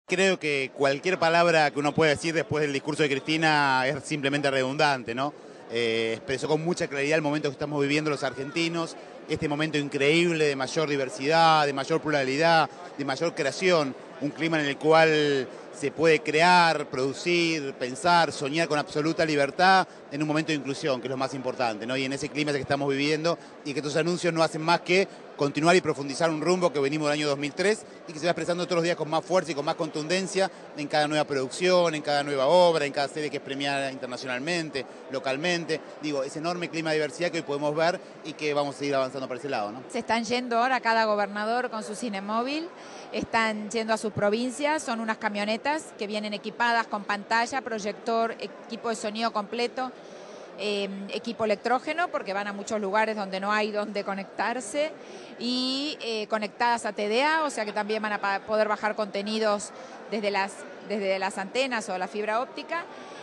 Creo que cualquier palabra que uno pueda decir después del discurso de Cristina es simplemente redundante, ¿no? Expresó con mucha claridad el momento que estamos viviendo los argentinos, este momento increíble de mayor diversidad, de mayor pluralidad, de mayor creación, un clima en el cual se puede crear, producir, pensar, soñar con absoluta libertad en un momento de inclusión, que es lo más importante, ¿no? Y en ese clima es que estamos viviendo y que estos anuncios no hacen más que continuar y profundizar un rumbo que venimos del año 2003 y que se va expresando todos los días con más fuerza y con más contundencia en cada nueva producción, en cada nueva obra, en cada serie que es premiada internacionalmente, localmente. Digo, ese enorme clima de diversidad que hoy podemos ver y que vamos a seguir avanzando por ese lado, ¿no? Se están yendo ahora cada gobernador con su cinemóvil, están yendo a sus provincias, son unas camionetas que vienen equipadas con pantalla, proyector, equipo de sonido completo, equipo electrógeno, porque van a muchos lugares donde no hay donde conectarse, y conectadas a TDA, o sea que también van a poder bajar contenidos desde las antenas o la fibra óptica.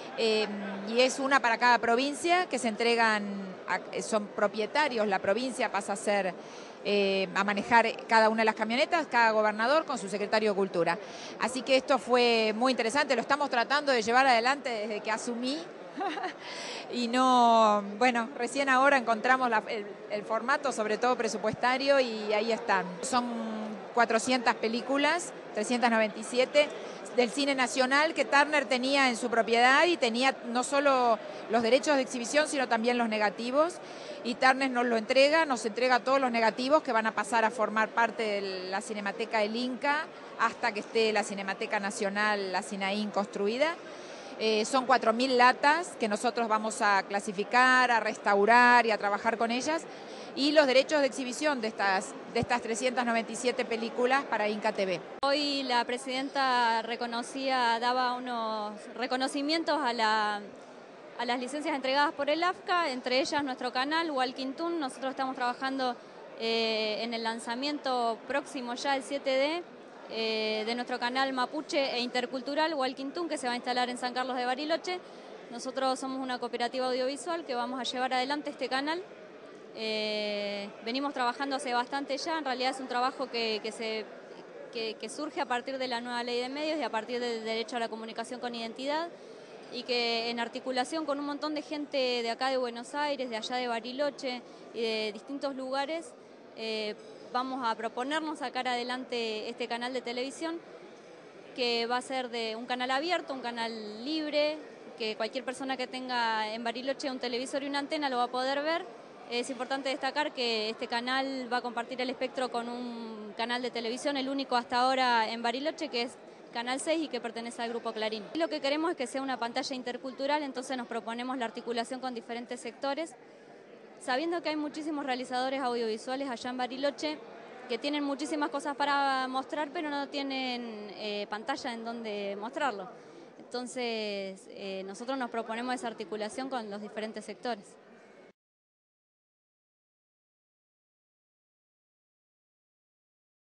Y es una para cada provincia que se entregan, son propietarios, la provincia pasa a ser, a manejar cada una de las camionetas, cada gobernador con su secretario de Cultura. Así que esto fue muy interesante, lo estamos tratando de llevar adelante desde que asumí. Y no, bueno, recién ahora encontramos el formato, sobre todo presupuestario, y ahí están. Son 400 películas, 397 del cine nacional que Turner tenía en su propiedad y tenía no solo los derechos de exhibición, sino también los negativos. Y Turner nos entrega todos los negativos que van a pasar a formar parte de la Cinemateca del Inca hasta que esté la Cinemateca Nacional, la Cinaín, construida. Son 4.000 latas que nosotros vamos a clasificar, a restaurar y a trabajar con ellas. Y los derechos de exhibición de estas 397 películas para Inca TV. Hoy la presidenta daba unos reconocimientos a las licencias entregadas por el AFCA, entre ellas nuestro canal Walking Toon. Nosotros estamos trabajando en el lanzamiento próximo ya el 7D de nuestro canal mapuche e intercultural Walking Toon, que se va a instalar en San Carlos de Bariloche. Nosotros somos una cooperativa audiovisual que vamos a llevar adelante este canal. Venimos trabajando hace bastante ya, en realidad es un trabajo que surge a partir de la nueva ley de medios y a partir del derecho a la comunicación con identidad, y que en articulación con un montón de gente de acá de Buenos Aires, de allá de Bariloche y de distintos lugares, vamos a proponernos sacar adelante este canal de televisión, que va a ser de un canal abierto, un canal libre, que cualquier persona que tenga en Bariloche un televisor y una antena lo va a poder ver. Es importante destacar que este canal va a compartir el espectro con un canal de televisión, el único hasta ahora en Bariloche, que es Canal 6 y que pertenece al Grupo Clarín. Y lo que queremos es que sea una pantalla intercultural, entonces nos proponemos la articulación con diferentes sectores, sabiendo que hay muchísimos realizadores audiovisuales allá en Bariloche que tienen muchísimas cosas para mostrar, pero no tienen pantalla en donde mostrarlo. Entonces nosotros nos proponemos esa articulación con los diferentes sectores.